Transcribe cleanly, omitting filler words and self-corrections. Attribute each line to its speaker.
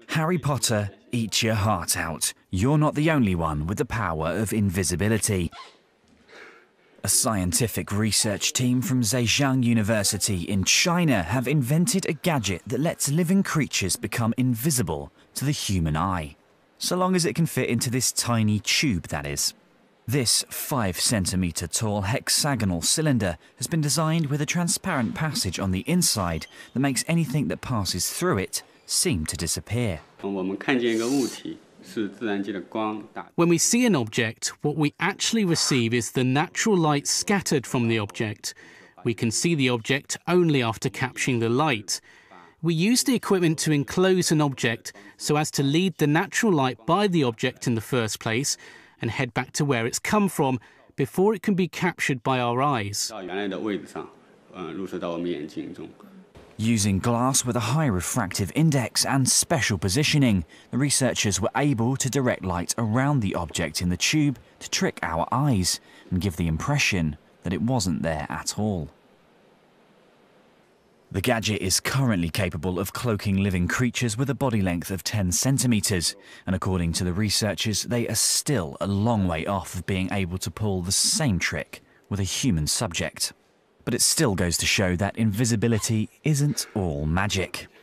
Speaker 1: Harry Potter, eat your heart out. You're not the only one with the power of invisibility. A scientific research team from Zhejiang University in China have invented a gadget that lets living creatures become invisible to the human eye. So long as it can fit into this tiny tube, that is. This 5 centimetre tall hexagonal cylinder has been designed with a transparent passage on the inside that makes anything that passes through it seem to disappear.
Speaker 2: When we see an object, what we actually receive is the natural light scattered from the object. We can see the object only after capturing the light. We use the equipment to enclose an object so as to lead the natural light by the object in the first place and head back to where it's come from before it can be captured by our eyes.
Speaker 1: Using glass with a high refractive index and special positioning, the researchers were able to direct light around the object in the tube to trick our eyes and give the impression that it wasn't there at all. The gadget is currently capable of cloaking living creatures with a body length of 10 centimetres, and according to the researchers, they are still a long way off of being able to pull the same trick with a human subject. But it still goes to show that invisibility isn't all magic.